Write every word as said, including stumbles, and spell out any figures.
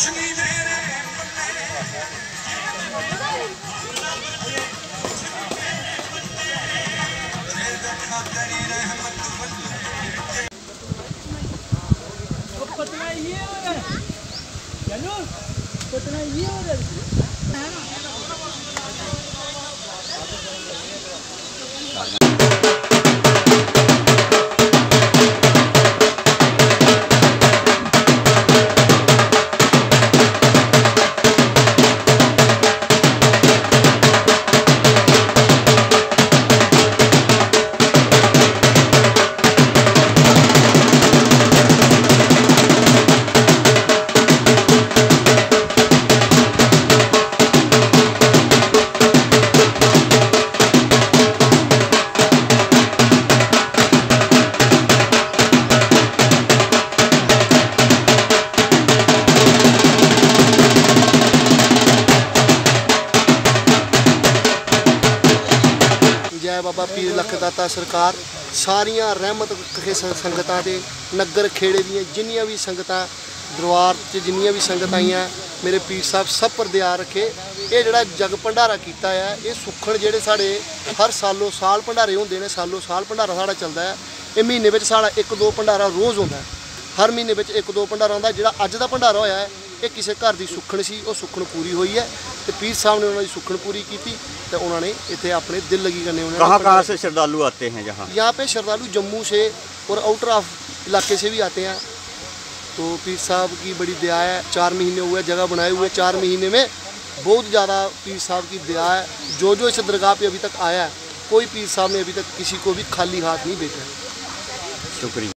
पतना ये हो रहा है चलो पतना ये हो रहा है जय बाबा पीर लखदाता सरकार सारिया रहमत संगतां दे नगर खेड़े दी जिन्नियां भी संगतां दरबार च जिन्नियां भी संगत आईयां मेरे पीर साहब सब पर दया रखे। ये जिहड़ा जग भंडारा कीता है ये सुखण जिहड़े साढ़े हर सालों साल भंडारे होंदे ने सालों साल भंडारा साढ़ा चलदा है। ये महीने विच साढ़ा एक दो भंडारा रोज़ होंदा है हर महीने विच एक दो भंडारा होंदा। जिहड़ा अज दा भंडारा होया है ये किसी घर की सुखण सी वो सुखण पूरी हुई है तो पीर साहब ने उन्होंने सुखण पूरी की तो उन्होंने इतने अपने दिल लगी करने। कहाँ कहाँ से श्रद्धालु आते हैं यहाँ यहाँ पे श्रद्धालु जम्मू से और आउटर ऑफ इलाके से भी आते हैं। तो पीर साहब की बड़ी दया है। चार महीने हुए जगह बनाए हुए चार महीने में बहुत ज़्यादा पीर साहब की दया है। जो जो इस दरगाह पे अभी तक आया है कोई पीर साहब ने अभी तक किसी को भी खाली हाथ नहीं भेजा। शुक्रिया।